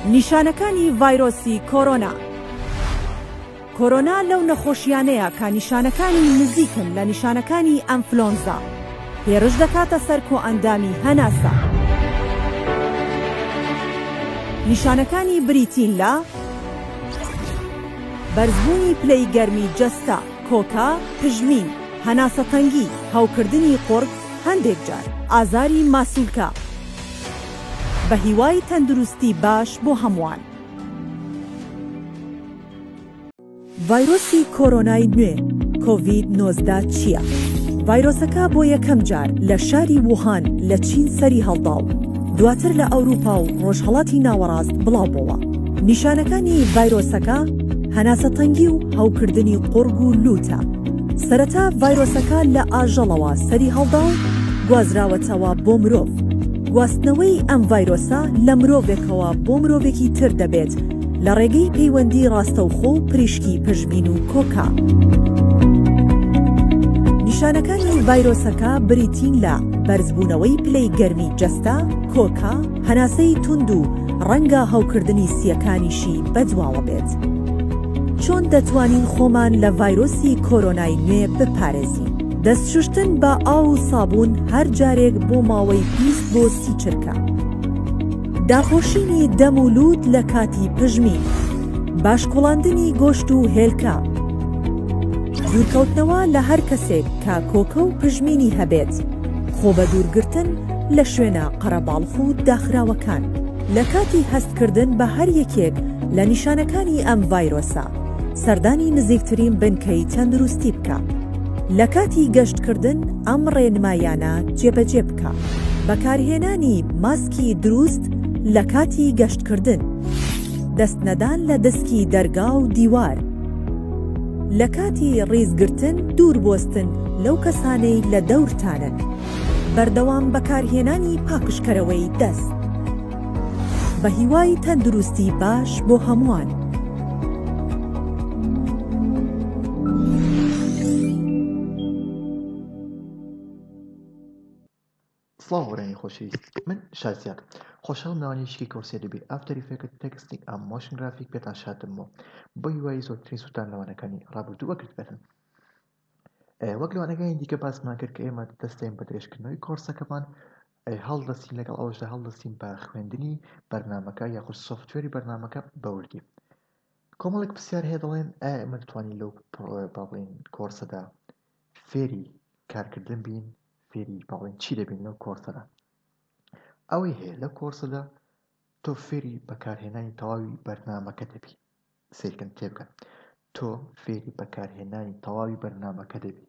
نیشانەکانی ڤایرۆسی کۆرۆنا. کۆرۆنا لەو نەخۆشیانەیە کە نیشانەکانی نزیکن لە نیشانەکانی ئەنفلۆنزا، پێڕش دەکاتە سەر کۆئەندامی هەناسە. نیشانەکانی بریتین لە بەرزبوونی پلەی گەرمی جەستە، کۆکە، پژمین، هەناسەتەنگی، هەوکردنی قورگ، هەندێک جار ئازاری ماسوولکە، بە هیوای تەندروستی باش بۆ هەمووان. ڤایرۆسی کۆرۆنای نوێ کۆڤید-19 چییە؟ ڤایرۆسەکە بۆ یەکەم جار لە شاری ووهان لە چین سەری هەڵداو، دواتر لە ئەوروپا و ڕۆژهەڵاتی ناوەڕاست بڵاوبووە. نیشانەکانی ڤایرۆسەکە هەناسەتەنگی و هەوکردنی قورگ و لوتە. سەرەتا ڤایرۆسەکە لە ئاژەڵەوە سەری هەڵدا و گوازراوەتەوە بۆ مرۆڤ. گواستنەوەی ئەم ڤایرۆسە لە مرۆڤێکەوە بۆ مرۆڤێکی تر دەبێت لە ڕێگەی پەیوەندی ڕاستەوخۆ و پریشکی پژمین و کۆکە. نیشانەکانی ڤایرۆسەکە بریتین لە بەرزبوونەوەی پلەی گەرمی جەستە، کۆکە، هەناسەی توند و ڕەنگە هەوکردنی سیەکانیشی بەدواوە بێت. چۆن دەتوانین خۆمان لە ڤایرۆسی کۆرۆنای نوێ بپارێزین؟ دەستشوشتن بە ئاو و سابوون هەر جارێک بۆ ماوەی 20 بۆ 30 چرکە. داپۆشینی دەم و لووت لە کاتی پژمین، باشکۆڵاندنی گۆشت و هێلکە، دوورکەوتنەوە لە هەر کەسێک کە کۆکە و پژمینی هەبێت، خۆ بە دوورگرتن لە شوێنە قەرەباڵغ و داخراوەکان. لە کاتی هەستکردن بە هەر یەکێک لە نیشانەکانی ئەم ڤایرۆسە، سەردانی نزیکترین بنکەی تەندروستی بکە. لە کاتی گەشتکردن ئەم ڕێنمایانە جێبەجێ بکە. بەکارهێنانی ماسکی دروست لە کاتی گەشتکردن، دەستنەدان لە دەسکی دەرگا و دیوار. لە کاتی ڕیزگرتن دوور بۆستن لەو کەسانەی لە دەورتانن. بەردەوام بەکارهێنانی پاکشکەرەوەی دەست. بە هیوای تەندروستی باش بۆ هەمووان. سڵاوەڕێنی خۆشەویست، من شازیاک خۆشحاڵم ناوانێشکی کۆرسێ دەبێت ئافتەر ئیفێکت تێکستنگ ئەم مۆشن گرافیک پێتان شاردمەوە بۆ هیوای زۆرترین سوودان لەوانەکانی ڕابردووە کرد بێتن. وەک لەوانەکانی دیکە باسمان کرد کە ئێمە دەستین بە درێژکردنەوەی کۆرسەکەمان، هەڵدەستین لەگەڵ ئەوەشدا هەڵدەستین بە خوێندنی بەرنامەکە یاخود سۆفتوێری بەرنامەکە بەوردی. کۆمەڵێک پرسیار هەیە دەڵێن ئێمە دەتوانین لەو باڵین کۆرسەدا فێری کارکردن بین، فێری باڵین چی دەبین لەو کۆرسەدا؟ ئەوەی هەیە لە کۆرسەدا تۆ فێری بەکارهێنانی تەواوی بەرنامەکە دەبی. سیرکەن تێبکەن، تۆ فێری بەکارهێنانی تەواوی بەرنامەکە دەبی.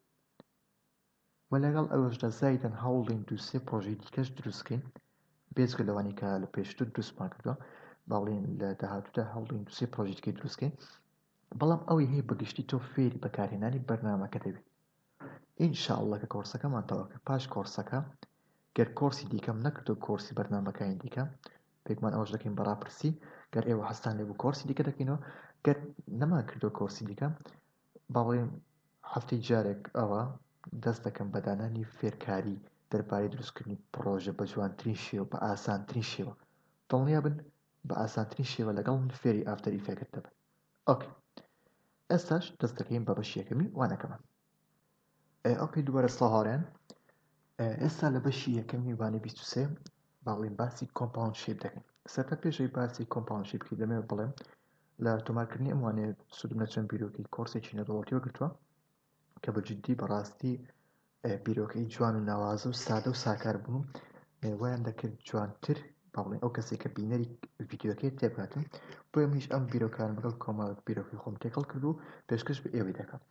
و لەگەڵ ئەوەشدا زایدەن هەوڵین دووسێ پرۆژەی دیکەش دروستکەین، بێجگە لەوانی کە لە پێشتر دروستمان کردووە، باڵین لە داهاتوودا هەوڵین دووسێ پرۆژەی دیکەی دروستکەین. بەڵام ئەوەی هەیە بەگشتی تۆ فێری بەکارهێنانی بەرنامەکە دەبی. ئینشاءڵڵا کە کۆرسەکەمان تەواو کرد، پاش کۆرسەکە گەر کۆرسی دیکەم نەکردو کۆرسی بەرنامەکانی دیکە، پێکمان ئەوەش دەکەین بەڕاپرسی گەر ئێوە هەستان لێبوو کۆرسی دیکە دەکەینەوە. گەر نەمان کردو کۆرسی دیکە، باڵێن هەفتەی جارێک ئەوە دەست دەکەم بەدانانی فێرکاری دەربارەی دروستکردنی پرۆژە بە جوانترین شێوە، بە ئاسانترین شێوە. دڵنیا بن بە ئاسانترین شێوە لەگەڵ من فێری ئافتەر ئیفێکت دەبن. ئۆکێ، ئێستاش دەست دەکەین بە بەشی یەکەمی وانەکەمان. ئۆکێ، دووبارە سڵاوەڕێن. ئێستا لە بەشی یەکەمی وانەی 23 باڵین باسی کۆمپاوند شێپ دەکەین. سەرتا پێشەوەی باسی کۆمپاوند شێپ بکەین دەمەوێت بڵێم لە تۆمارکردنی ئەم وانەیە سوودم لە چەند بیرۆکەی کۆرسێکی نەدەوڵەتیەوە گرتووە کە بەجددی بەڕاستی بیرۆکەی جوان و ناوازە و سادە و ساکار بوون، وایان دەکرد جوانتر باڵێن ئەو کەسێک کە بینەری ڤیدیۆکەی تێبکاتن. بۆیە منیش ئەم بیرۆکان لەگەڵ کۆمەڵ بیرۆکی خۆم تێکەڵ کرد و پێشکەش بە ئێوەی دەکەم.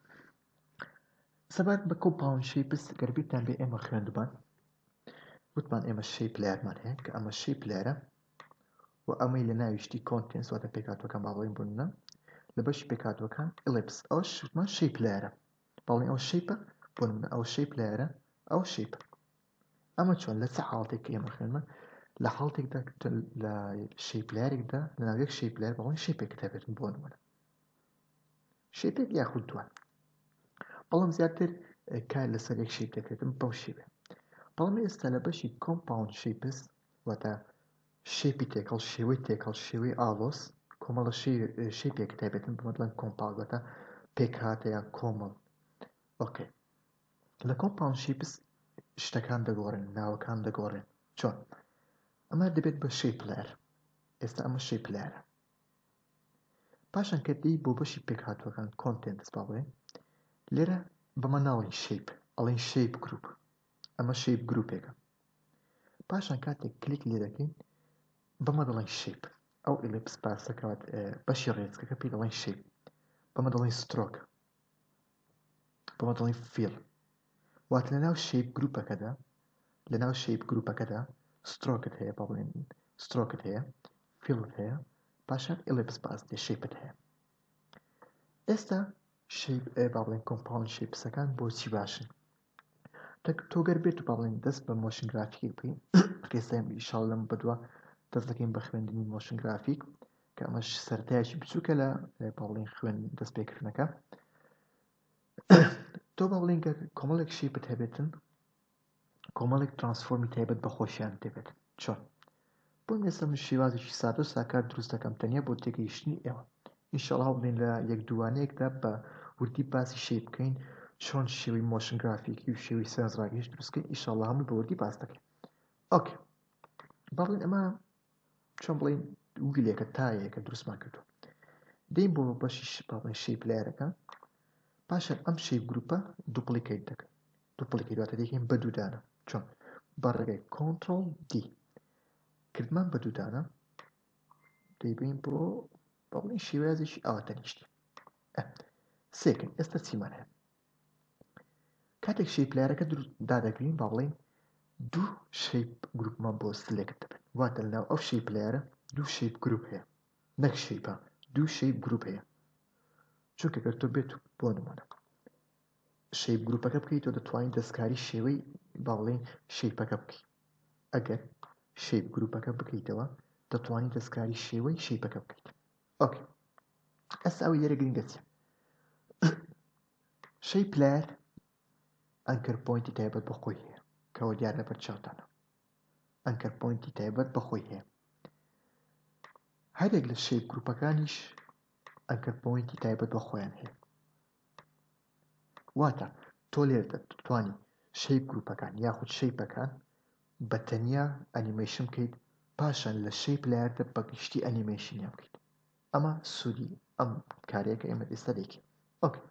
سەبارەت بە کۆمپاوند شێپس گەربیرتان بێ ئێمە خوێندومان وتمان ئێمە شەیپ لایرمان هەیە کە ئەمە شەیپ لایرە و ئەمەی لە ناویشتی کۆنتێنس واتە پێکهاتوەکان باڵێن بوونە لە بەشی پێکهاتوەکان ئەلیپس، ئەوەش وتمان شەیپ لایرە. باڵێن ئەو شەیپە بۆن منە ئەو شەیپ لایرە، ئەو شەیپە. ئەمە چۆن لە چه حاڵتێک کە ئێمە خوێنمە لە حاڵتێکدا لە شەیپ لایرێکدا لە ناوێک شەیپ لایر باڵێن شەیپێک دەبێتن بۆ نمونە شەیپێک یاخود دوان، بەڵام زیاتر کار لەسەر یەک شەیپ دەکرێتم بەو شێوێ. بەڵام ئێستا لە بەشی کۆمپاوند شێپس واتە شێپی تێکەڵ شێوەی تێکەڵ شێوەی ئالۆس کۆمەڵە شێپێک تایبێتن بمەدڵەن کۆمپاڵەتە پێک هاتەیە کۆمەڵ ئۆکێ لە کۆمپاوند شیپس شتەکان دەگۆڕێن ناوەکان دەگۆڕێن چۆن ئەمە دەبێت بە شێپ لایەر ئێستا ئەمە شێپ لایەرە پاشان کە دەی بۆ بەشی پێک هاتووەکان کۆنتێنتس با بڵێن لێرە بەمە ناڵین شێپ ئەڵێن شێپ گروپ ئەمە شێپ گروپێکە پاشان کاتێک کلیک لێ دەکەین بەمە دەڵێن شێپ ئەو ئلیپس پاسەکەوت بەشی ڕێچکەکە پێی دەڵێن شێپ بەمە دەڵێن سترۆک بەمە دەڵێن فیل واتە لەناو شێپ گروپەکەدا لەناو شێپ گروپەکەدا سترۆکت هەیە با بڵێن سترۆکت هەیە فیلت هەیە پاشان ئلیپس باس دێ شێپت هەیە ئێستا شێپ با بڵێن کۆمپاوند شێپسەکان بۆچی باشن تۆگەر بێت و با بڵێن دەست بە مۆشن گرافیکی بکەین ئێستا ئیشاڵ لەم بەدووە دەست دەکەین بە خوێندنی مۆشن گرافیک کە ئەمەش سەرتایەکی بچووکە لە با بڵێن خوێن دەستپێکردنەکە تۆ با بڵێن کە کۆمەڵێک شێپت هەبێتن کۆمەڵێک ترانسفۆرمی تایبەت بە خۆشیان دەبێت چۆن بۆم ئێستا من شێوازێکی سادە و ساکار دروست دەکەم تەنیا بۆ تێگەیشتنی ئێوە ئینشاڵڵا هەڵبدەین لە یەک دووانەیەکدا بە وردی باسی شێپ بکەین چۆن شێوەی مۆشن گرافیکی و شێوەی سەرنجڕاکێش دروستکەین ئینشاڵڵا هەمووی بە وردی باس دەکەین ئۆکێ با بڵێن ئەمە چۆن بڵێن ویلێکە تایەکە دروستمان کردو دەین بۆ بەشی با بڵێن شێپ لایەرەکە پاشان ئەم شێپ گروپە دوپلیکیت دەکەین دوپلیکیت واتە دەیکەین بە دوودانە چۆن بەڕێگەی کۆنتڕۆڵ دی کردمان بە دوودانە دەیبین بۆ با بڵێن شێوازێکی ئاواتەنیشتی سێکن ئێستا چیمان هەیە کاتێک شێپ لایەرەکە دادەگرین با بڵێن دوو شێپ گروپمان بۆ سلێکت دەبێت واتە لەناو ئەو شێپ لایەرە دوو شێپ گروپ هەیە نەک شێپە دوو شێپ گروپ هەیە چونکە گەر تۆ بێت بۆ نمونە شێپ گروپەکە بکەیت تۆ دەتوانین دەستکاری شێوەی با بڵێن شێپەکە بکەیت ئەگەر شێپ گروپەکە بکەیتەوە دەتوانین دەستکاری شێوەی شێپەکە بکەیت ئۆکێ ئەستا ئەوی لێرە گرنگە چیە شێپ لایەر ئەنکەر پۆینتی تایبەت بە خۆی هەیە کەەوە دیار لە بەرچاوتانە ئەنکەر پۆینتی تایبەت بە خۆی هەیە هەرێک لە شێپ گروپەکانیش ئەنکەر پۆینتی تایبەت بە خۆیان هەیە واتە تۆ لێر دەتوانی شێپ گروپەکان یاخود شێپەکان بە تەنیا ئەنیمەیشن بکەیت پاشان لە شێپ لایەردا بەگشتی ئەنیمەیشنیان بکەیت ئەمە سوودی ئەم کارەیە کە ئێمە ئێستا دەیکەین ئۆکێ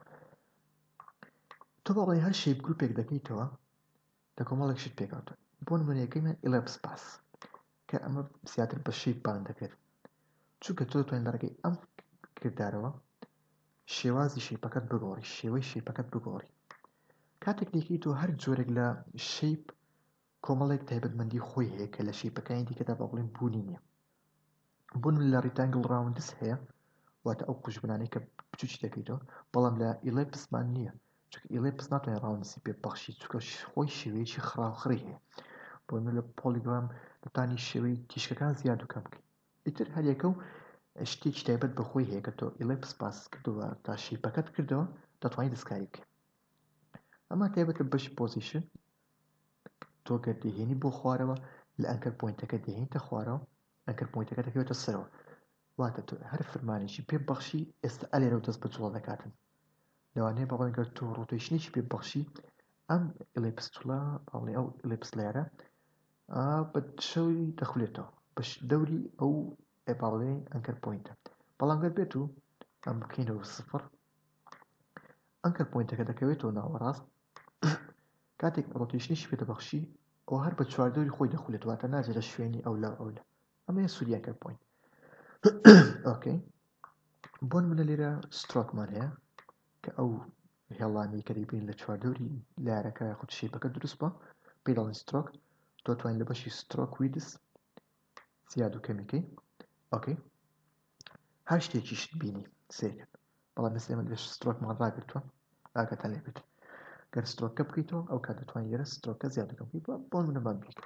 تۆ بە بڵێ هەر شێپ گروپێک دەکەیتەوە لە کۆمەڵێک شت پێکاتە بۆ نمونەیەکەیمە ئلیپس پاس کە ئەمە زیاتر بە شێپان دەکرێت چونکە تۆ دەتوانین لە ڕێگەی ئەم کردارەوە شێوازی شێپەکەت بگۆڕی شێوەی شێپەکەت بگۆڕی کاتێک دەیکەیت تۆ هەر جۆرێک لە شێپ کۆمەڵێک تایبەتمەندی خۆی هەیە کە لە شێپەکانی دیکەدا با بڵێن بوونی نییە بۆ لە ڕیتانگل ڕاوندس هەیە واتە ئەو قوشبنانەی کە بچوکی دەکەیتەوە بەڵام لە ئیلیپسمان نییە چونکە ئیلیپس ناتوانێت ڕاوندسی پێ بەخشی چونکە خۆی شێوەیەکی خراوخڕی هەیە بۆ لە پۆلیگرام دەتانی شێوەی تیشکەکان زیاد و کەم بکەیت ئیتر هەرێکە و شتێکی تایبەت بە خۆی هەیە کە تۆ ئیلیپس پاس کردووە تا شێپەکەت کردەوە دەتوانیت دەستکاری بکەیت ئەمە تایبەتە بەشی پۆزیشن تۆ گەر دەهێنی بۆ خوارەوە لە ئەنکەر پۆینتەکە دەهێنیتە خوارەوە ئەنکەر پۆینتەکە دەکەوێتە سەرەوە واتە تۆ هەر فرمانێکی پێ بەخشی ئێستا ئەلێرە و دەست بە جوڵە دەکاتن لەوانەیە بەڵێن گەر تۆ ڕۆتێشنێکی پێ بەخشی ئەم ئلیپس توڵە باڵێ ئەو ئلیپس لایەرە بە شەوی دەخولێتەوە بە دەوری ئەو باڵێ ئەنکەر پۆینتە بەڵام گەر بێت و ئەم بکەینەوە سفر ئەنکەر پۆینتەکە دەکەوێتەوە ناوەڕاست کاتێک ڕۆتێشنێکی پێ دەبەخشی ئەو هەر بە چواردەوری خۆی دەخولێت واتە ناجێت لە شوێنی ئەو لە ئەو لە ئەمە سوودی ئەنکەر پۆینت ئۆکەی بۆ نمونە لێرە سترۆکمان هەیە کە ئەو هێڵانی کە دەیبین لە چواردەوری لایەرەکە یاخود شێپەکە دروست بە پێی دەڵێن سترۆک تۆ توانین لە بەشی سترۆک ویدس زیاد و کەمیکەی ئۆکەی هەر شتێکی شت بینی سێکن بەڵام مثل ئێمە لە سترۆکمان ڕاگرتووە ئاگاتان لێ بێت گەر سترۆکە بکەیتەوە ئەو کات دەتوانین لێرە سترۆکە زیاد دەکەم بۆ منەمان بیکە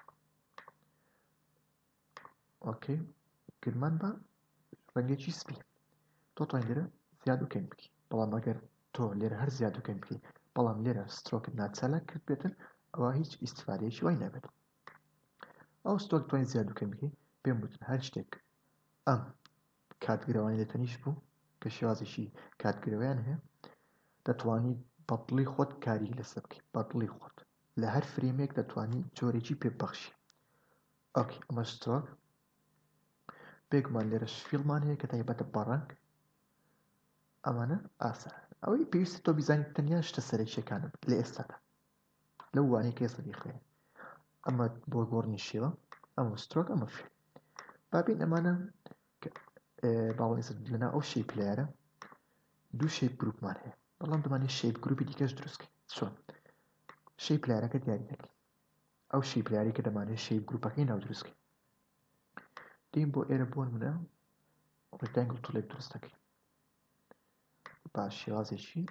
ئۆکەی گرمان بە ڕەنگێکی سپی تۆ توانین لێرە زیاد و کەم بکەی بەڵام ئەگەر تۆ لێرە هەر زیاد و کەم بکەی بەڵام لێرە سترۆکت ناچالاک کرد بێتن ئەوە هیچ ئیسیفادەیەکی وای نابێت ئەو سترۆک توانین زیاد و کەم بکەی پێم وتن هەر شتێک ئەم کاتگرەوانی لە تەنیشت بوو کە شێوازێکی کاتگرەوەیان هەیە دەتوانیت بەدڵی خۆت کاری لەسەر بکەیت بەدڵی خۆت لە هەر فرێمێک دەتوانیت جۆرێکی پێبەخشی ئۆکێ ئەمە سترۆک بێگومان لێرەش فیڵمان هەیە کە تایبەتە بەڕەنگ ئەمانە ئاسان ئەوەی پێویستە تۆ بیزانیت تەنیا شتە سەرەکیەکانن لە ئێستادا لەو وانەیە کە ئێستا دیخوێن ئەمە بۆ گۆڕنی شێوە ئەمە سترۆک ئەمە فیل بابین ئەمانە باوەڵ ئێستا لەنا ئەو شەیپ لایەرە دوو شەیپ گروپمان هەیە بەڵام دەمانێت شەیپ گروپی دیکەش دروستکەین چۆن شەیپ لایەرەکە دیاری دەکەین ئەو شەیپ لایەری کە دەمانێت شەیپ گروپەکەی ناو دروستکەین دێین بۆ ئێرە بۆ نمونە ڕێکتانگڵ توولێک دروست دەکەین با شێوازێکی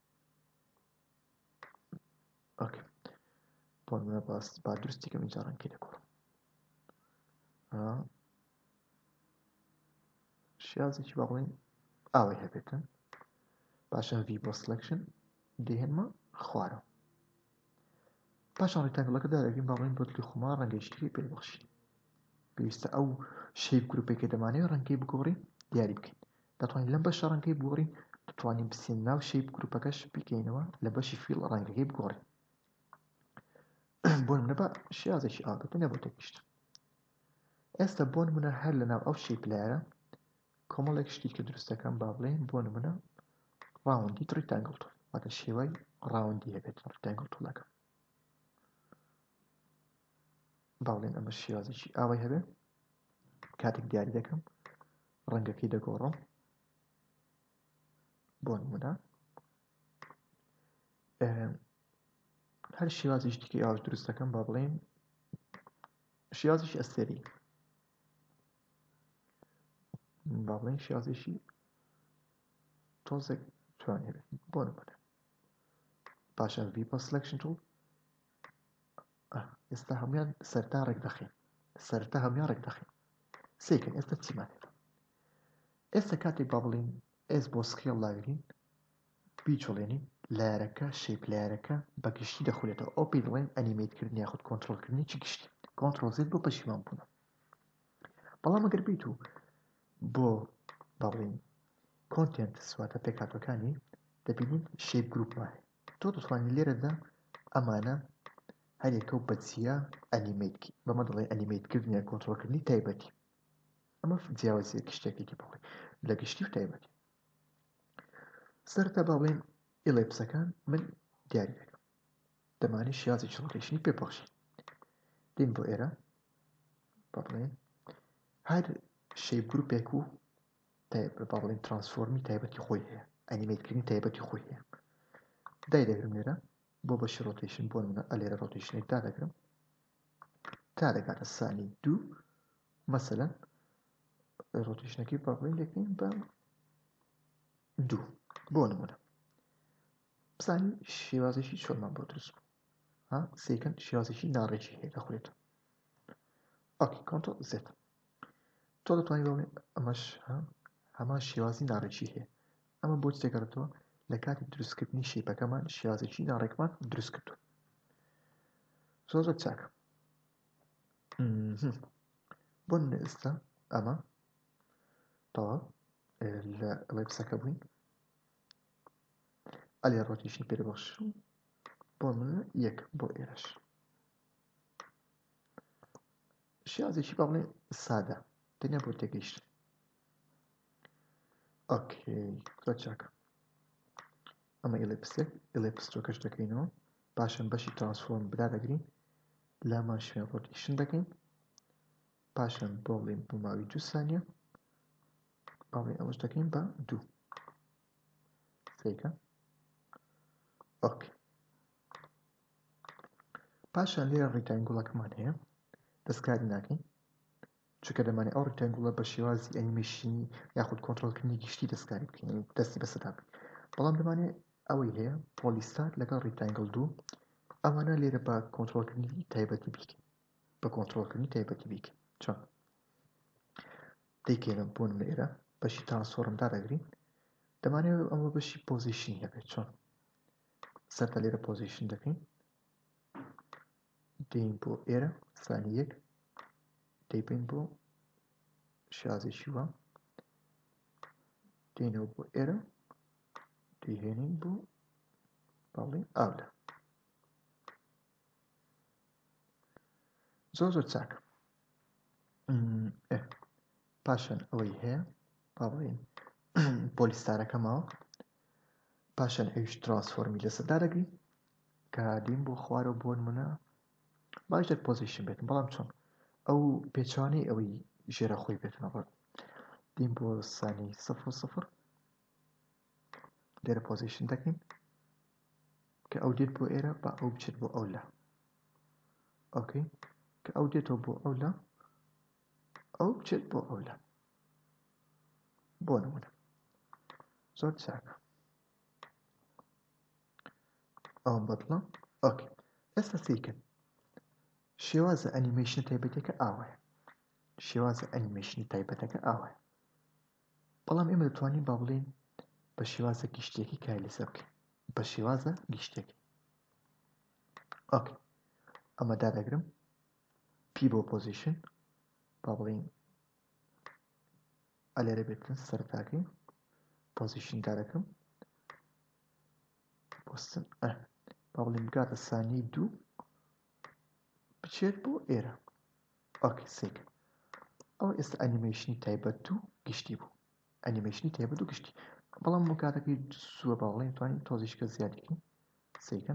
ئۆکێ بۆ نمونە با دروستیکەم اینجا ڕەنگی دەکۆڕم شێوازێکی با بڵێن ئاوەی هەبێتن پاشان V بۆ سلەکشن دێهێنمە خوارە پاشان ڕێکتانگڵەکە دادەگەین با بڵێن بۆ دڵی خۆمان ڕەنگەی شتێکی پێبەخشین پێویستە ئەو شەیپ گروپێکە دەمانێت ڕەنگەی بگۆڕین دیاری بکەین دەتوانین لەم بەشە ڕەنگەی بگۆڕین دەتوانین بچین ناو شەیپ گروپەکەش بکەینەوە لە بەشی فیڵ ڕەنگەکەی بگۆڕین بۆ نمونە بە شێوازێکی ئاگرتنە بۆ تێگەیشتن ئێستا بۆ نمونە هەر لە ناو ئەو شەیپ لایەرە کۆمەڵێک شتی کە دروستەکەم با بڵێن بۆ نمونە ڕاوندی ڕێکتانگڵ توول واتە شێوەی ڕاوندی هەبێت ڕێکتانگڵ توولەکە با بڵێن ئەمە شێوازێکی ئاوەی هەبێت کاتێک دیاری دەکەم ڕەنگەکەی دەگۆڕم بۆ نمونە هەر شێوازی شتێکی ئاوش دروست دەکەم با بڵێن شێوازێکی ئەستێری با بڵێن شێوازێکی تۆزێک توان هەبێت بۆ نمونە پاشان V بۆ سلەکشن توول ئێستا هەمویان سەرتا ڕێک دەخین سەرتا هەمویان ڕێک دەخین سێکن ئێستا چیمان هێت ئێستا کاتێک با بڵین S بۆ سکێڵ لاگرین بیچۆڵێنین لایەرەکە شەیپ لایەرەکە بە گشتی دەخولێتەوە ئەو پێی دەڵێن ئەنیمێتکردن یاخود کۆنتڕۆڵکردنی چی گشتی کۆنتڕۆڵ زێد بۆ پەشیمان بوونە بەڵام ئەگەر بیت و بۆ با بڵین کۆنتێنت سواتە پێکهاتوەکانی دەبینین شەیپ گروپمان تۆ دەتوانین لێرەدا ئەمانە هەرێکە و بەچیە ئەنیمێتکی بەمە دەڵێ ئەنیمێتکردن یا کۆنتڕۆڵکردنی تایبەتی ئەمە جیاوازیەکی شتێکی بڵێ لە گشتی و تایبەتی سەرتا با بڵێن ئێلێپسەکان من دیاری دەکەم دەمانێت شێوازێکی ڕۆتیشنی پێبەخشین دێین بۆ ئێرە با بڵێن هەر شەیپ گروپێک و با بڵێن ترانسفۆرمی تایبەتی خۆی هەیە ئەنیمێتکردنی تایبەتی خۆی هەیە دای دەگرم لێرە بۆ بەشی ڕۆتیشن بۆ نمونە ئەلێرە ڕۆتیشنێک دادەگرم تا دەکاتە سانی 2 مەسەلەن ڕۆتیشنەکەی با بڵێن دەکەین بە 2 بۆ نمونە بزانین شێوازێکی چۆنمان بۆ دروست بوو سێکەن شێوازێکی ناڕێکی هەیە دەخورێتەوە ئۆکێ کۆنتڕۆڵ زێد تۆ دەتوانیت بڵێن ئەمەش هەمان شێوازی ناڕێکی هەیە ئەمە بۆ چ دەگەڕێتەوە لە کاتی دروستکردنی شێپەکەمان شێوازێکی ناڕێکمان دروست کردو زۆر زۆر چاکە بۆ نمونە ئێستا ئەمە تەواو لە وێبسەکە بووین ئەلێ ڕۆتیشنی پێدەبەخشم بۆ نمونە یەک بۆ ئێرەش شێوازێکی با بڵێن سادە تەنیا بۆ تێگەیشتن ئۆکێ زۆر چاکە ئەمە ئێلێپستۆکەش دەکەینەوە پاشان بەشی ترانسفۆرم بدادەگرین لامان شوێن ڕۆتیشن دەکەین پاشان بۆ بڵێن بۆ ماوەی 2 سانیە با بڵێن ئەوەش دەکەین بە 2 سێکە ئۆکێ پاشان لێرە ڕێکتانگوڵەکەمان هەیە دەستکاری ناکەین چونکە دەمانێت ئەو ڕێکتانگوڵە بە شێوازی ئەنیمێشنی یاخود کۆنتڕۆڵکردنی گشتی دەستکاری بکەین دەستی بەسەدا بکەین بەڵام دەمانێت ئەوەی هەیە پۆلیستات لەگەڵ ڕێکتانگڵ 2 ئەمانە لێرە بە کۆنتڕۆڵکردنی تایبەتی بیکەین بە کۆنتڕۆڵکردنی تایبەتی بیکەین چۆن دەیکەینە بۆ نمونە ئێرە بەشی ترانسفۆرم دادەگرین دەمانێت ئەمە بەشی پۆزیشنی هەبێت چۆن سەرتا لێرە پۆزیشن دەکەین دێین بۆ ئێرە سانی 1 دەیبین بۆ شازێکی وە دێنەوە بۆ ئێرە دەیهێنین بۆ باڵێن ئاودا زۆر چاکە پاشان ئەوەی هەیە با بڵێن پۆلیستارەکە ماوە پاشان ئەویش ترانسفۆرمی لەسەردا دەگرین کە دین بۆ خوارەوە بۆ نمونە باشتر پۆزیشن بێتن بەڵام چۆن ئەو پێچوانەی ئەوەی ژێرە خۆی بێتنەوە دین بۆ سانی 0 لێرە پۆزیشن دەکەین کە ئەو دێت بۆ ئێرە با ئەو بچێت بۆ ئەو لە ئۆکەی کە ئەو دێتەوە بۆ ئەو لە ئەو بچێت بۆ ئەو لە بۆ نمونە زۆر چاکە ئەوم بەدڵە ئۆکێ ئێستا سیکن شێوازە ئەنیمەیشنی تایبەتەکە ئاوایە شێوازە ئەنیمەیشنی تایبەتەکە ئاوایە بەڵام ئێمە دەتوانین با بڵێن بە شێوازە گشتێکی کای لەسەر بکەین بە شێوازە گشتێکی ئۆکێ ئەمە دادەگرم پی بۆ پۆزیشن با بڵێن ئەلێرە بێتن سەرتاکەی پۆزیشن دارەکەم بۆستن با بڵێن بگاتە سانی 2 بچێت بۆ ئێرە ئۆکێ سێکە ئەو ئێستا ئەنیمەیشنی تایبەت و گشتی بوو ئەنیمەیشنی تایبەت و گشتی بەڵام بۆ کاتەکەی سووە با بڵێن توانین تۆزیشکە زیادیکەین سێکەن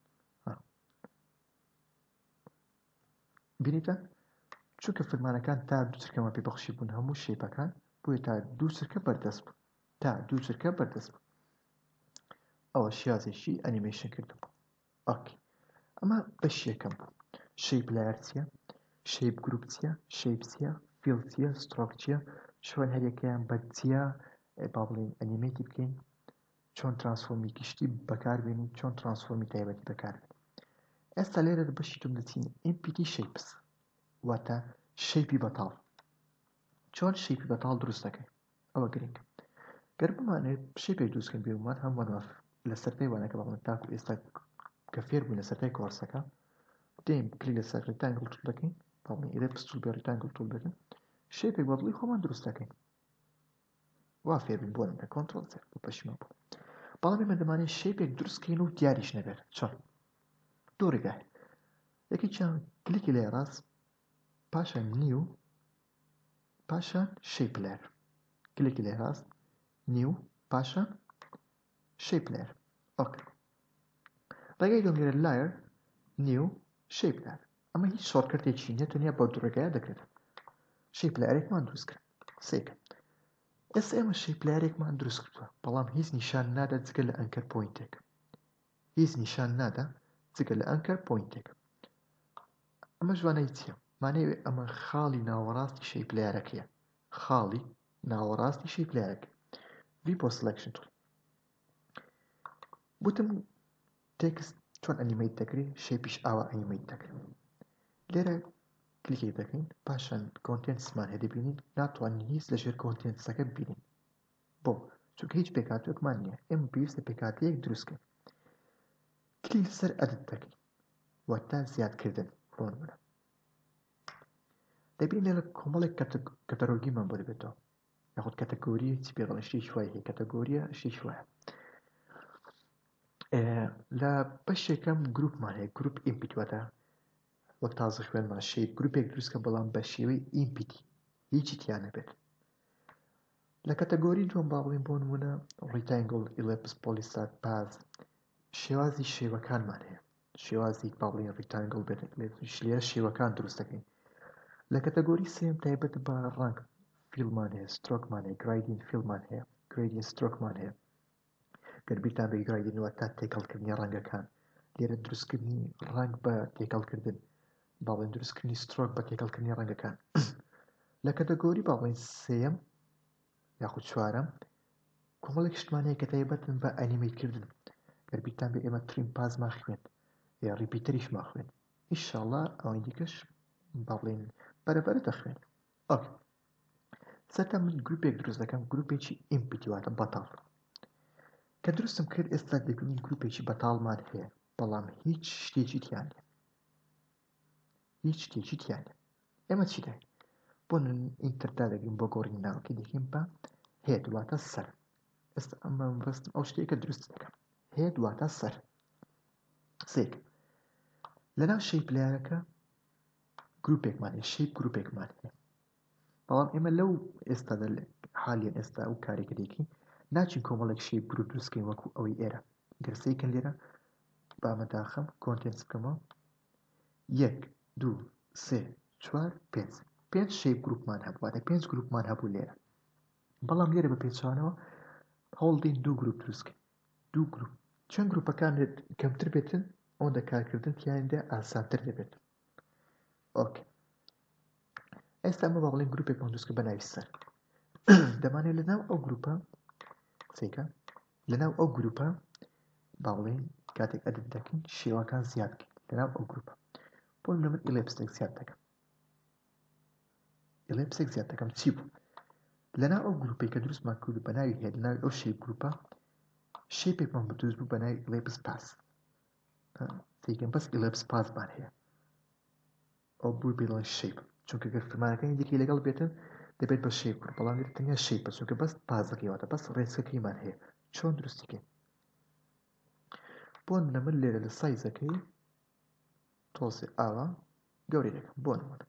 بینیتە چونکە فەرمانەکان تا دوو چرکەمە پێبەخشی بوون هەموو شێپەکان بۆیە تا دوو چرکە بەردەست بوو تا دوو چرکە بەردەست بوو ئەوە شیازێکی ئەنیمەیشن کردم ئۆکێ ئەمە بەشی یەکەم بوو شەیپ لایر چییە شەیپ گروپ چییە شەیپ چییە فیل چییە سترۆک چییە چۆن هەریەکەیان بە چییە با بڵێن ئەنیمەیتی بکەین چۆن ترانسفۆرمی گشتی بەکاربێنین چۆن ترانسفۆرمی تایبەتی بەکاربێن ئێستا لێرە بەشی دوم دەچین ئیمپیتی شەیپس واتە شەیپی بەتاڵ چۆن شەیپی بەتاڵ دروست دەکەین ئەوە گرنگە گەر بمانێت شەیپێک دروستکەین بێمان هەمووان لە سەرەتای وانەکە باڵێن تاکو ئێستا کە فێر بووین لە سەرەتای کۆرسەکە دێم کلیک لەسەر ڕێکتانگڵ توول دەکەین باڵێن ئێرە پستوول بێ ڕێکتانگڵ توول بێتن شەیپێک بە دڵی خۆمان دروست دەکەین وا فێر بین بۆ نمونە کۆنتڕۆل زێر بۆ پەشیمان بوو بەڵام ئێمە دەمانێت شەیپێک دروستکەین و دیاریش نەبێت چۆن دوو ڕێگا هەیە یەکێکیان کلیکی لای ڕاست پاشان نیو پاشان شەیپ لایر کلیکی لای ڕاست نیو پاشان شەیپ لایر ئۆکێ ڕێگای دوم لێرە لایر نیو شەیپ لایر ئەمە هیچ شۆرتکەتێکی نییە تەنیا بە دوو ڕێگایە دەکرێت شەیپ لایرێکمان دروست کرد سێکە ئێستا ئێمە شەیپ لایرێکمان دروست کردووە بەڵام هیچ نیشان نادا جگە لە ئەنکەر پۆینتێک هیچ نیشان نادا جگە لە ئەنکەر پۆینتێک ئەمە ژوانەی چییە مانەوێ ئەمە خاڵی ناوەڕاستی شەیپ لایرەکەیە خاڵی ناوەڕاستی شەیپ لایرەکە وی بۆ سلەکشن توول بوتم تێکست چۆن ئەنیمەیت دەکرێت شەیپیش ئاوا ئەنیمەیت دەکرێت لێرە کلیکی دەکەین پاشان کۆنتێنسمان هەیە دەبینین ناتوانین هیچ لەژێر کۆنتێنسەکە ببینین بۆ چونکە هیچ پێکهاتوویەکمان نییە ئێمە پێویستە پێکهاتەیەک دروستکەین کلیک لەسەر ئەدت دەکەین واتە زیادکردن بۆ نمونە دەبینین لێرە کۆمەڵێک کەتەگۆریمان بۆ دەبێتەوە یاخود کەتەگۆری چی پێ بڵێن شتێکی وای هەیە کەتەگۆریە شتێکی وایە لە بەشێکەم گروپمان هەیە گروپ ئیمپیت واتە وەک تازە خوێنمان شەیپ گروپێک دروستکە بەڵام بە شێوەی ئیمپیتی هیچی تیان نەبێت لە کەتەگۆری دووەم با بڵێن بۆ نمونە ڕیکتانگڵ ئیلیپس پۆلیستار پاز شێوازی شێوەکانمان هەیە شێوازی با بڵێن ڕیکتانگڵ بێت لێرە شێوەکان دروست دەکەین لە کەتەگۆری سێم تایبەت بە ڕەنگ فیلمان هەیە سترۆکمان هەیە گرایدین فیلمان هەیە گرایدین سترۆکمان هەیە گەربیرتان بە گرایدینەوە تا تێکەڵکردنی ڕەنگەکان لێرە دروستکردنی ڕەنگ بە تێکەڵکردن باڵێن دروستکردنی سترۆک بە تێکەڵکردنی ڕەنگەکان لە کەتەگۆری باڵێن سێم یاخود چوارەم کۆمەڵێک شتمانەیە کە تایبەتن بە ئەنیمەیتکردن گەربیرتان بێ ئێمە تریم پازمان خوێن یا ریپیتەریشمان خوێن ئینشاڵڵا ئەوەی دیکەش با بڵێن بەرەبەرە دەخوێن ئۆکێ سەرتا من گروپێک دروست دەکەم گروپێکی ئیمپیتی واتە بەتاڵ کە دروستم کرد ئێستا دەبینین گروپێکی بەتاڵمان هەیە بەڵام هیچ شتێکی تیان نیە هیچ شتێکی تیان نیە ئێمە چی دەین بۆ ئینتردا دەگەین بۆ گۆڕین ناوەکەی دەکەین بە هێد واتە سەر. ئێستا ئەمە بەستم ئەو شتێکە دروست دەکەم. هێد واتە سەر. سێک لەناو شەیپ لایەکە گروپێکمان هەیە، شەیپ گروپێکمان هەیە. بەڵام ئێمە لەو ئێستا حالیان ئێستا ئەو کارێکەکەی ناچین کۆمەڵێک شەیپ گروپ دروستکەین وەکو ئەوەی ئێرە. گەرسەیکن لێرە بامەداخەم کۆنتێنس بکەمەوە 1 2 3 4 5 شەیپ گروپمان هەبوو، واتە 5 گروپمان هەبوو لێرە. بەڵام لێرە بە پێچوانەوە هەوڵ دەین 2 گروپ دروستکەین. 2 گروپ چەند گروپەکان کەمتر بێتن ئەوەندە کارکردن تیاندا ئاسانتر دەبێت. ئۆکێ ئێستا ئەمە بە بڵێن گروپێکمان دروستکە بە ناوی سەر. دەمانێت لەناو ئەو گروپە سێکە لەناو ئەو گروپە با بڵێن کاتێک ئەدت دەکەین شێوەکان زیاد بکەین لەناو ئەو گروپە. بۆ من ئیلێپسێک زیاد دەکەم. ئیلێپسێک زیاد دەکەم چی بوو؟ لەناو ئەو گروپێک کە دروستمان کرد بە ناوی هێد لەناوی ئەو شەیپ گروپە شەیپێکمان دروست بوو بە ناوی ئیلێپس پاس. سێکەم بەس ئیلێپس پاسمان هەیە. ئەو بوو بڵێن شەیپ چونکە گەر فرمانەکانی دیکەی لەگەڵ بێتن دەبێت بە شەیپ کرد، بەڵام لێرە تەنیا شەیپە چونکە بەس پازەکەی واتە بەس ڕێچکەکەیمان هەیە. چۆن دروستیکەین؟ بۆ نمونە لێرە لە سایزەکەی تۆزێ ئاوا گەورەی دەکەم بۆ نمونە.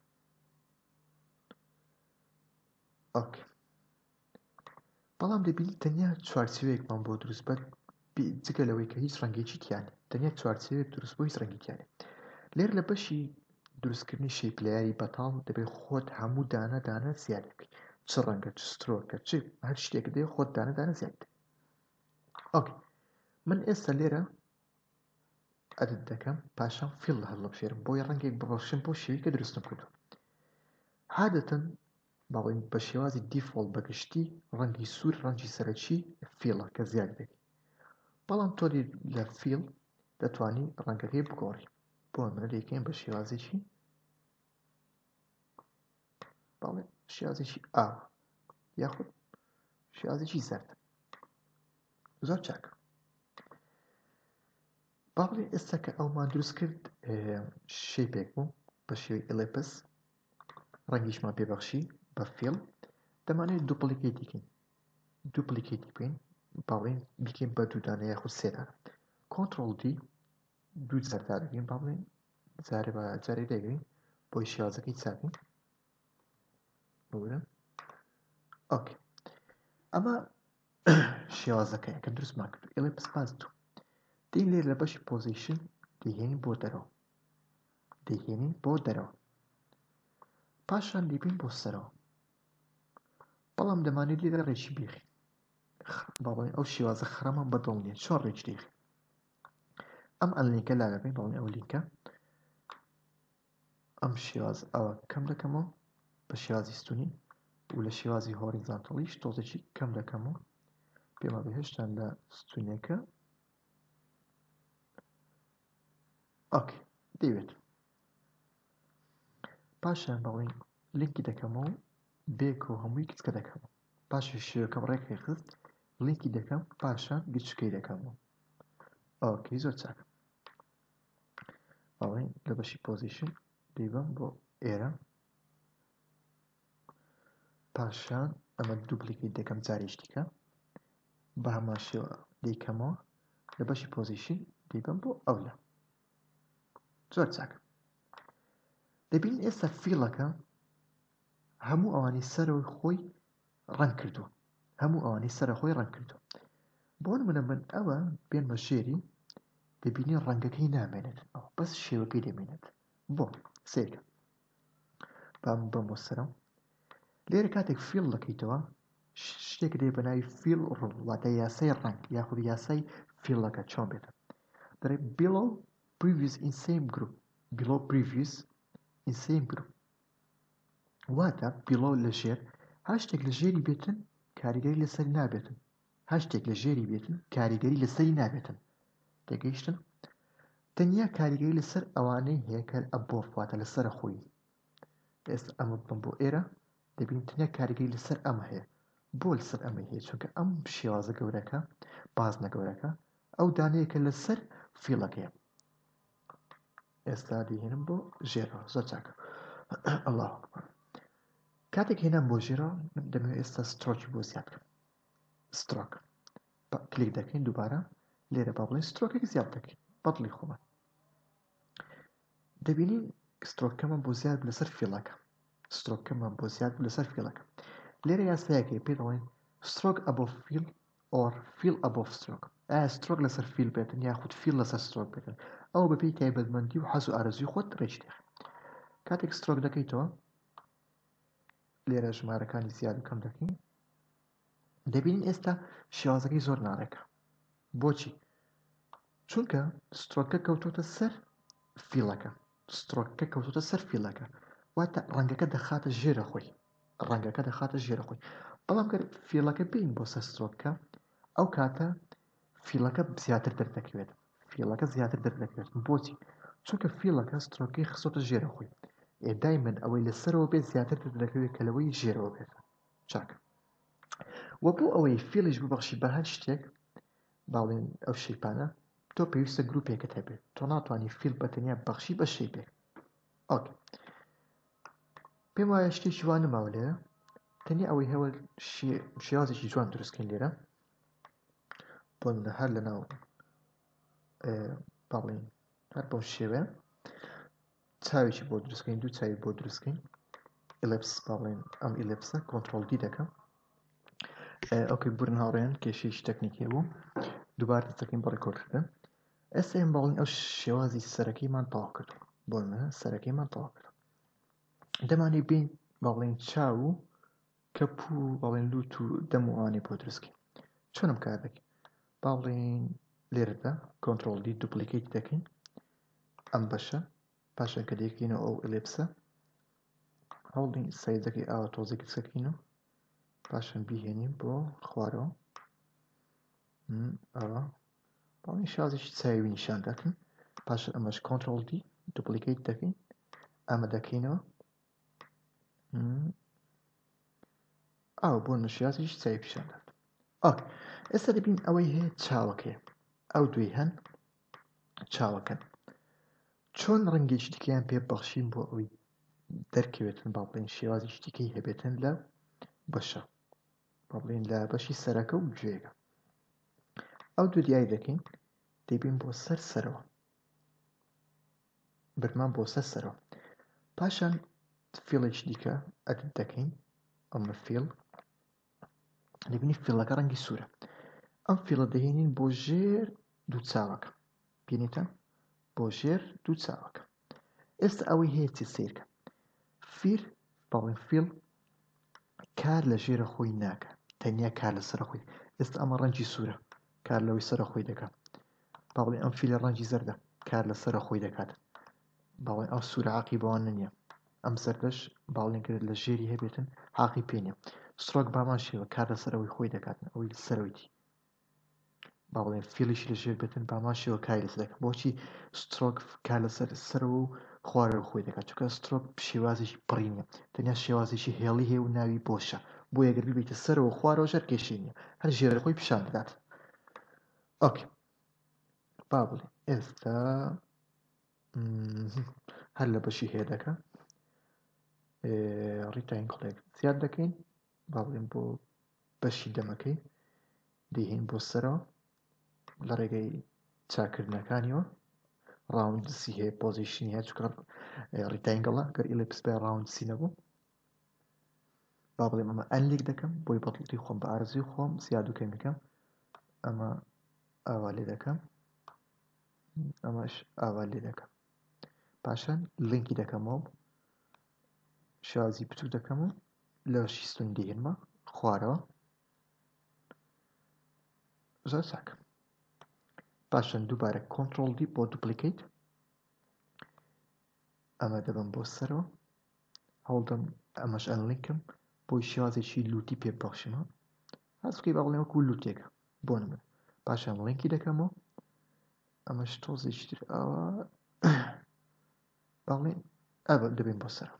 ئۆکێ بەڵام دەبینی تەنیا چوارچێوەیەکمان بۆ دروست بە جگە لەوەی کە هیچ ڕەنگێکی تیانێ تەنیا چوارچێوەیەک دروست بۆ هیچ ڕەنگی تیانێ. لێرە لە بەشی دروستکردنی شەیپ لایەری بەتاڵ دەبێت خۆت هەموو دانە دانە زیاد بکەیت. چ ڕەنگە چ سترۆکە چ هەر شتێکە دەیە خۆت دانە دانە زیاد بکەیت. ئۆکێ من ئێستا لێرە ئەدت دەکەم پاشان فیل هەڵەبژێرم بۆی ڕەنگێک بڕەشم بۆ شێوەی کە دروستم کردو. عادەتەن باڵێن بە شێوازی دیفۆڵت بەگشتی ڕەنگی سوور ڕەنگی سەرەکی فیڵە کە زیاد دەکەیت. بەڵام تۆ لە فیل دەتوانی ڕەنگەکەی بگۆڕی. بۆ منە دەیکەین بە شێوازێکی باڵێ شێوازێکی ئاوا یاخود شێوازێکی زەرد. زۆر چاکە. با بڵێ ئێستا کە ئەومان دروست کرد شەیپێک بوو بە شێوەی ئیلێپس ڕەنگیشمان پێبەخشی بە فیل دەمانێت دووپلیکیتی بکەین. دووپلیکیتی بکەین با بڵێن بیکەین بە دوودانە یاخود سێدانە. کۆنتڕۆڵ دی دوو جاردا دەکەین با بڵێن جارێ بە جارێ دەگەین بۆی شێوازەکەی چاکەین. بورە ئۆکێ ئەمە شێوازەکەیە کە دروستمان کرد ئیلێپس پاس دوو. دەین لێر لە بەشی پۆزیشن دەیهێنین بۆ دەرەوە. دەیهێنین بۆ دەرەوە. پاشان دەیبین بۆ سەرەوە. بەڵام دەمانێت لێرە ڕێکی بیخین. باڵێن ئەو شێوازە خڕەمان بەدڵ نییە. چۆن ڕێک دەیخین؟ ئەم ئەلینکە لا دەبین باڵێن ئەو لینکە ئەم شێواز ئەوە کەم دەکەمەوە بە شێوازی ستونی و لە شێوازی هۆریزانتەڵیش تۆزێکی کەم دەکەمەوە پێما بەهێشتان لە ستونیەکە. ئۆکێ دەیوێت. پاشان باڵێن لینکی دەکەمەوە بێک و هەمووی کچکە دەکەمەوە. پاشی شێوەکەم ڕێکی خست لینکی دەکەم پاشان گچکەی دەکەمەوە. ئۆکێ زۆر چاکە. باڵێن لە بەشی پۆزیشن دەیبم بۆ ئێرە. پاشان ئەمە دووپلیکیت دەکەم جارێک دیکە بە هەمان شێوە دەیکەمەوە لە بەشی پۆزیشن دەیبم بۆ ئەولە. زۆر چاکە. دەبین ئێستا فیڵەکە هەموو ئەوانی سەرەوەی خۆی ڕەنگ کردووە. هەموو ئەوانی سەرە خۆی ڕەنگ کردووە. بۆ نمونە من ئەوە بێن بە ژێری دەبینی ڕەنگەکەی نامێنێت ئەو بەس شێوەکەی دەمێنێت. بۆ سێکە بام بەمۆ سەرەوە لێرە کاتێک فیل دەکەیتەوە شتێک دێ بە ناوی فیل ڕوڵ واتە یاسای ڕەنگ یاخود یاسای فیلەکە چۆن بێتە دەڵێت below previous in same group below previous in same group واتە below لە ژێر هەر شتێک لە ژێری بێتن کاریگەری لەسەری نابێتن. هەر شتێک لە ژێری بێتن کاریگەری لەسەری نابێتن. تێگەیشتن؟ تەنیا کاریگەری لەسەر ئەوانەی هەیە کە ئەبۆف واتە لەسەرە خۆی. ئێستا ئەمە بم بۆ ئێرە دەبین تەنیا کاریگەری لەسەر ئەمە هەیە. بۆ لەسەر ئەمە هەیە چونکە ئەم شێوازە گەورەکە بازنە گەورەکە ئەو دانەیەکە لەسەر فیڵەکەیە. ئێستا دەهێنم بۆ ژێرەوە. زۆر چاکە. ئەڵڵاهو ئەکبەر. کاتێک هێنام بۆ ژێرە من دەمەوێت ئێستا سترۆکی بۆ زیاد بکەم سترۆک کلیک دەکەین دووبارە لێرە با بڵێن سترۆکێک زیاد دەکەین بەدڵی خۆمان دەبینین سترۆکەمان بۆ زیاد لەسەر فیڵەکە سترۆکەمان بۆ زیاد لەسەر فیڵەکە لێرە یاسایەکەی پێ دەڵێن سترۆک ئەبۆڤ فیل or fill above stroke سترۆک لەسەر فیل بێتن یاخود فیل لەسەر سترۆک بێتن ئەو بەپێی تایبەتمەندی و حەز و ئارەزوی خۆت ڕێژی دێخ کاتێک سترۆک دەکەیتەوە لێرە ژمارەکانی زیاد و کەم دەکەین دەبینین ئێستا شێوازەکەی زۆر ناڕێکە بۆچی چونکە سترۆکە کەوتۆتە سەر فیلەکە سترۆکەکە کەوتۆتە سەر فیلەکە واتە ڕەنگەکە دەخاتە ژێرە خۆی ڕەنگەکە دەخاتە ژێرە خۆی بەڵام گەر فیلەکە بین بۆ سەر سترۆکەکە ئەو کاتە فیلەکە زیاتر دەردەکەوێت فیلەکە زیاتر دەردەکەوێت بۆچی چونکە فیلەکە سترۆکەی خسۆتە ژێرە خۆی دایمەن ئەوەی لەسەرەوە بێت زیاتر دەردەکەوێت کە لەوەی ژێرەوە بێت چاکە وە بۆ ئەوەی فیلش ببەخشی بە هەر شتێک باڵێن ئەو شەیپانە تۆ پێویستە گروپێکت هەبێت تۆ ناتوانانی فیل بەتەنیا بەخشی بە شەیپێک ئۆکێ پێم وایە شتێکی وان نماوە لێرە تەنیا ئەوەی هەوە شێوازێکی جوان دروستکەین لێرە بۆ هەر لە ناو باڵێن هەر بەو شێوەیە چاوێکی بۆ دروستکەین دوو چاوی بۆ دروستکەین ئیلپس باڵێن ئەم ئیلپسە کۆنتڕۆل دی دەکەم ئۆکەی برن هاوڕێن کێشەیەکی تەکنیکی بوو دووبارە دەستەکەین بە ڕێکۆردکردن ئێستا ئێمە باڵێن ئەو شێوازی سەرەکەیمان تەواو کرد بۆ منە سەرەکەیمان تەواو کرد دەمانێت بین باڵێن چاو و کەپ و باڵێن لوت و دەم و ئەوانەی بۆ دروستکەین چۆنم کار دەکەین باڵێن لێرەدا کۆنتڕۆل دی دوپلیکیت دەکەین ئەم بەشە پاشان کە دەیەکەینەوە ئەو ئیلپسە هەوڵین سایزەکەی ئاوا تۆزێکی سەکەینەوە پاشان بیهێنین بۆ خوارەوە ئەوە باڵێن شازێکی چاوی نیشان دەکەین پاشان ئەمەش کۆنتڕۆل دی دوپلیکیت دەکەین ئەمە دەکەینەوە ئەو بۆ نشازێکی چاوی پیشان دات ئۆکێ ئێستا دەبین ئەوەی هەیە چاوەکەیە ئەو دوێ هەن چاوەکەن چۆن ڕەنگێکی دیکەیان پێ بەخشین بۆ ئەوەی دەرکەوێتن با بڵێن شێوازی دیکەی هەبێتن لە بەشە با بڵێن لە بەشی سەرەکە و گوێگە ئەو دوو دیای دەکەین دەبین بۆ سەر سەرەوە برمان بۆ سەر سەرەوە پاشان فیڵێکی دیکە ئەدت دەکەین ئەمە فیڵ دەبینی فیڵەکە ڕەنگی سوورە ئەم فیڵە دەهێنین بۆ ژێر دوو چاوەکە بینیتە بۆ ژێر دوو چاوەکە ئێستا ئەوەی هەیە چی سیرکە فیر باڵێن فیڵ کار لە ژێرە خۆی ناکە تەنیا کار لە سەرە خۆی ئێستا ئەمە ڕەنگی سوورە کار لەوەی سەرە خۆی دەکات باڵێن ئەم فیلە ڕەنگی زەردە کار لە سەرە خۆی دەکات باڵێن ئەو سوورە عاقیبەوان نییە ئەم زەردەش باڵێن کرد لە ژێری هەبێتن عاقی پێ نییە سترۆک بامان شێوە کار لە سەرەوەی خۆی دەکاتن ئەوەی سەرەوەیتی با بڵێن فیڵیش لە ژێر بێتن بامان شێوە کاری لەسەر دەکات بۆچی سترۆک کار لەسەر سەرەوە و خوارەوە خۆی دەکات چونکە سترۆک شێوازێکی پڕی نییە تەنیا شێوازێکی هێڵی هەیە و ناوی بۆشە بۆ یەگەر ببیتە سەرەوە خوارەوە ژەر کێشەی نییە هەر ژێرە خۆی پیشان دەدات ئۆکێ با بڵێن ئێستا هەر لە بەشی هەیە دەکە ڕیتاینگڵێک زیاد دەکەین با بڵێن بۆ بەشی دەمەکەی دەیهێن بۆ سەرەوە لە ڕێگەی چاکردنەکانیەوە ڕاوندسی هەیە پۆزیشنی هەیە چونکە ڕیتاینگڵە گەر ئیلپس بێ ڕاوندسی نەبوو با بڵێم ئەمە ئەنلیک دەکەم بۆی بەدڵی خۆم بە ئارزوی خۆم زیاد و کەم دەکەم ئەمە ئاوا لێ دەکەم ئەمەش ئاوا لێ دەکەم پاشان لینکی دەکەمەوە شازی بچوو دەکەم و لە شیستون دێنمە خوارەوە زۆر چاکە پاشان دووبارە کۆنتڕۆل دی بۆ دوپلیکیت ئەمە دەبم بۆ سەرەوە هەوڵدەم ئەمەش ئەنلیکم بۆی شێوازێکی لوتی پێ بەخشمە هەستکەی با بڵێم وەکو لوتێکە بۆ نمونە پاشان لینکی دەکەمەوە ئەمەش تۆزێکی تر ئەوە باڵێن ئەوە دەبین بۆ سەرەوە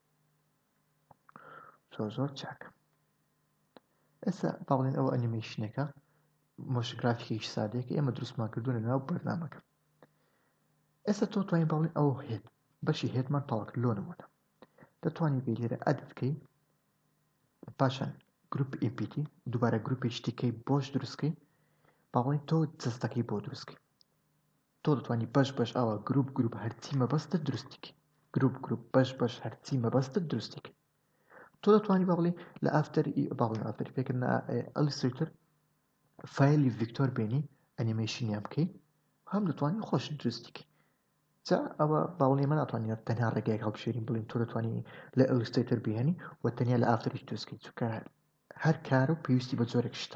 زۆر چاکە ئێستا با بڵێن ئەوە ئەنیمەیشنەکە مۆشن گرافیکێکی سادەیەکە ئێمە دروستمان کردوونە ناو بەرنامەکە ئێستا تۆ توانین باڵێن ئەو هێت بەشی هێتمان تەواو کرد لۆ نمونە دەتوانین بێ لێرە ئەدت بکەین پاشان گروپ ئیمپیتی دووبارە گروپێکی تیکەی بۆش دروستکەی باڵێن تۆ جستەکەی بۆ دروستکەی تۆ دەتوانانی بەش ئاوە گروپ هەرچی مەبەستە دروستیکی گروپ بەش هەرچی مەبەستە دروستیکی تۆ دەتوانانی باڵێ لە ئافتەری پێکردن ئەلیستریتر فایلی ڤیکتۆر بێنی ئەنیمێشنیان بکەی هەم دەتوانانی خۆش دروستیکی جا ئەوە باوڵی من ناتوانێت تەنها ڕێگایك هەڵبژێرین بڵین تۆ دەتوانانی لە ئەلیستریتر بهێنی و تەنیا لە ئافتەری دروستکەی چونکە هەر کارە و پێویستی بە جۆرێک شتە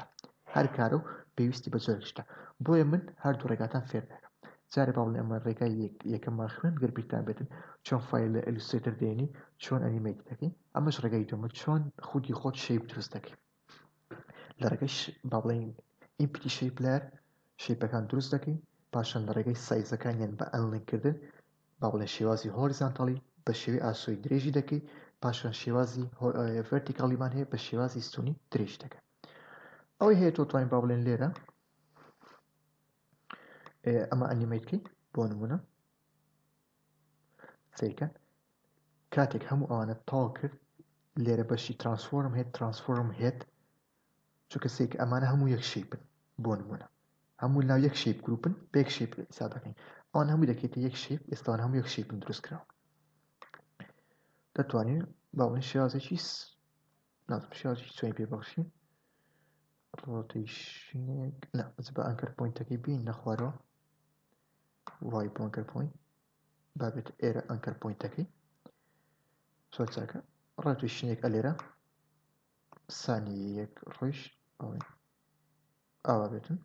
بۆیە من هەردوو ڕێگاتان فێر دەکەم جارێ باڵێ ئەمە ڕێگای یەکەممان خوێن گەر بیرتان بێتن چۆن فایل لە ئەلیستریتر دێنی چۆن ئەنیمێت دەکەی ئەمەش ڕێگای دووەمە چۆن خودی خۆت شەیپ دروست دەکەی لە ڕێگەی باڵێن ئیمپیتی شەیپلەر شەیپەکان دروست دەکەی پاشان لە ڕێگەی سایزەکانیان بە ئەنلیکردن با بڵێ شێوازی هۆریزانتاڵی بە شێوەی ئاسۆی درێژی دەکەی پاشان شێوازی ڤەرتیکاڵیمان هەیە بە شێوازی ستونی درێژ دەکەن ئەوەی هەیە تۆ توانین با بڵێن لێرە ئەمە ئەنیمەیتکەی بۆ نمونە سیرکەن کاتێک هەموو ئەوانە تاڵ کرد لێرە بەشی ترانسفۆرم هێت چونکە سێک ئەمانە هەموو یەک شەیپن بۆ نمونە هەموو لاو یەک شەیپ گروپن بە یەک شەیپ حساب دەکەین ئەوان هەموو دەکەیتە یەک شەیپ ئێستاوان هەموو یەک شەیپن دروست کراوە دەتوانین باڵێن شێوازێکی چۆنی پێبەخشین ڕۆتیشنێک بە ئەنکەر پۆینتەکەی بین نەخوارەوە وای بۆ ئەنکەر پۆینت بابێت ئێرە ئەنکەر پۆینتەکەی زۆر چاکە ڕۆتیشنێک ئەلێرە سانی یەک ڕۆیش ئاوا بێتن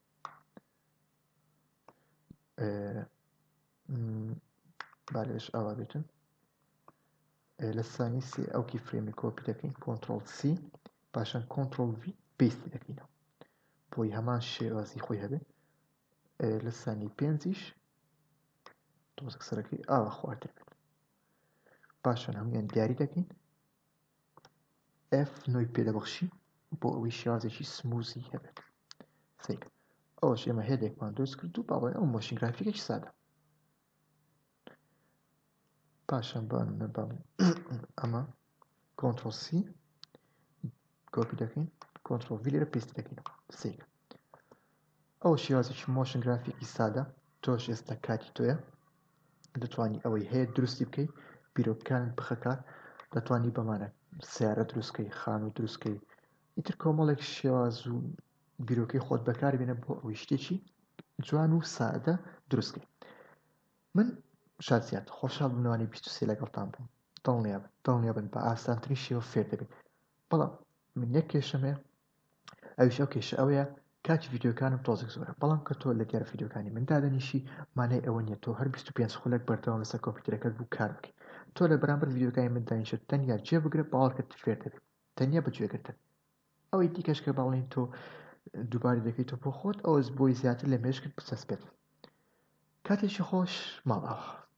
بالێش ئاوا بێتن لە سانی سێ ئەوکی فرێمی کۆپی دەکەین کۆنتڕۆڵ سی پاشان کۆنتڕۆڵ ڤی پێستی دەکەینەوە بۆی هەمان شێوازی خۆی هەبێت لە سانی پێنجیش تۆزێک سەرەکەی ئاوا خواردە بێت پاشان هەمویان دیاری دەکەین F نۆی پێدەبەخشی بۆ ئەوەی شێوازێکی سموزی هەبێت سیک ئەوەش ئێمە هێدێکمان دروست کرد و باڵێن ئەو مۆشن گرافیکێکی سادە پاشان باڵێن ئەمە کۆنتڕۆڵ سی کۆپی دەکەین کۆنتڕۆڵ ڤی لێرە پێستی دەکەینەوە سیک ئەو شێوازێکی مۆشن گرافیکی سادە تۆش ئێستا کاتی تۆیە دەتوانی ئەوەی هەیە دروستی بکەیت بیرۆکانت بخەکات دەتوانی بەمانە سیارە دروستکەی خان و دروستکەی ئیتر کۆمەڵێک شێواز و بیرۆکەی خۆت بەکاربێنە بۆ ئەوەی شتێکی جوان و سادە دروستکەی من شادزیات خۆشحاڵ بنەوانی 23 لەگەڵتان بووم دڵنیابن بە ئاسانترین شێوە فێر دەبێت بەڵام من یەک کێشەم هەیە ئەویش ئەو کێشە ئەوەیە کاتی ڤیدیۆکانم تۆزێک زۆرە بەڵام کە تۆ لە دیارە ڤیدیۆکانی من دادەنیشی مانای ئەوە نییە تۆ هەر 25 خولەک بەردەوام لەسەر کۆمپیوتەرەکەت بوو کار بکەیت تۆ لە بەرامبەر ڤیدیۆکانی من دانیشت تەنیا جێ بگرە باوەڕکەت فێر دەبێت تەنیا بەگوێگرتن ئەوەی دیکەش کە باڵێن تۆ دووبارە دەکەیتۆ بۆ خۆت ئەوەش بۆی زیاتر لە مێشکت بچەسبێت کاتێکی خۆش ماڵاوە